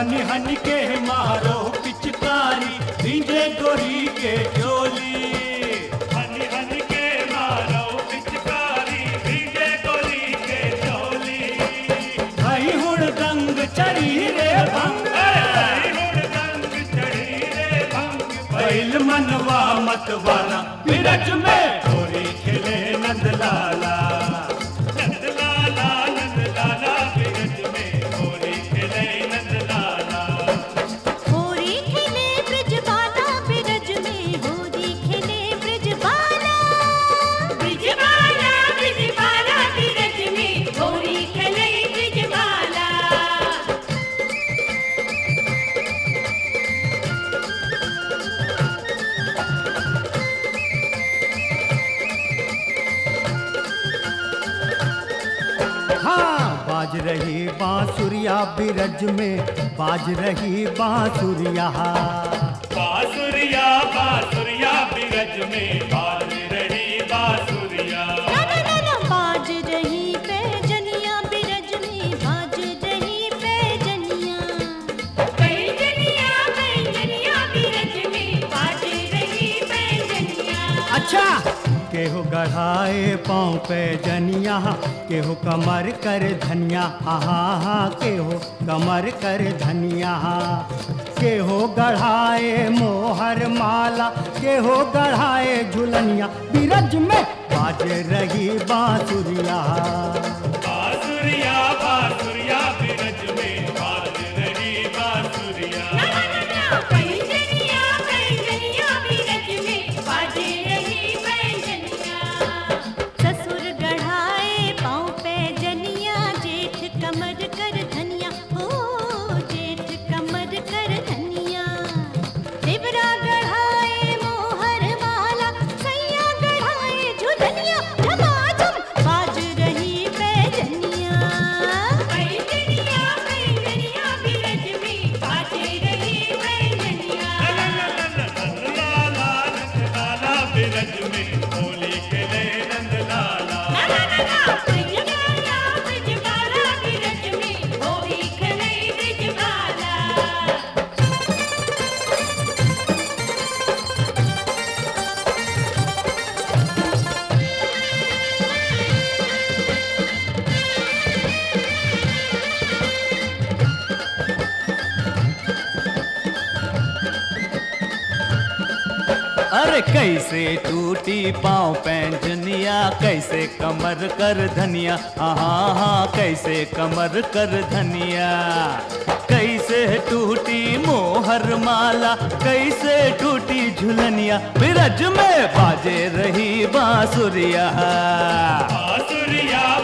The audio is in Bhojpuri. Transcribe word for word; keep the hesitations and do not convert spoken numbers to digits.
हनी हनी के मारो पिचकारी भीजे गोरी के चोली। हनी हनी के मारो पिचकारी भीजे गोरी के चोली। भाई हुड़ दंग चढ़ी रे भंग, भाई हुड़ दंग चढ़ी रे भंग। बैल मनवा मत वाला बिरज में गोरी खेले नंद लाला। नंद लाला नंद लाला बिरज में होली खेले नंद लाला। होली खेले ब्रजबाला बिरज में, होली खेले ब्रजबाला। ब्रजबाला ब्रजबाला बिरज में, होली खेले ब्रजबाला। हाँ बाज रही बांसुरिया बिरज में, बाज रही बांसुरिया। बांसुरिया बांसुरिया बिरज में बाज रही बांसुरिया। ना ना ना ना बाज रही पैजनिया बिरज में, बाज रही पैजनिया। पैजनिया पैजनिया बिरज में, बाज रही पैजनिया। अच्छा केहू गढ़ाए पाँव पे जनिया, केहू कमर कर धनिया। आहा हा केहू कमर कर धनिया। केहू गढ़ाए मोहर माला, केहू गढ़ाए झुलनिया। बिरज में बाज रही बांसुरिया। बांसुरिया बांसुरिया बिरज में बाज रही बांसुरिया। ना ना ना ना पैजनिया पैजनिया बिरज में, बाज रही पैजनिया। ससुर गढ़ाए पाँव पे जनिया, जेठ कमर कर धनिया। हो जेठ कमर कर धनिया। देवरा गढ़ाए मोहर माला, सैया गढ़ाए झुलनिया। झमाझम बाज रही पैजनिया। पैजनिया पैजनिया बिरज में, बाज रही पैजनिया। नंद लाला नंद लाला बिरज में होली खेले नंद लाला। ना ना ना ना ब्रजबाला ब्रजबाला बिरज में, होली खेले ब्रजबाला। अरे कैसे टूटी पाँव पैंजनिया, कैसे कमर कर धनिया। हाँ हाँ कैसे कमर कर धनिया। कैसे टूटी मोहर माला, कैसे टूटी झुलनिया। बिरज में बाजे रही बांसुरिया। बांसुरिया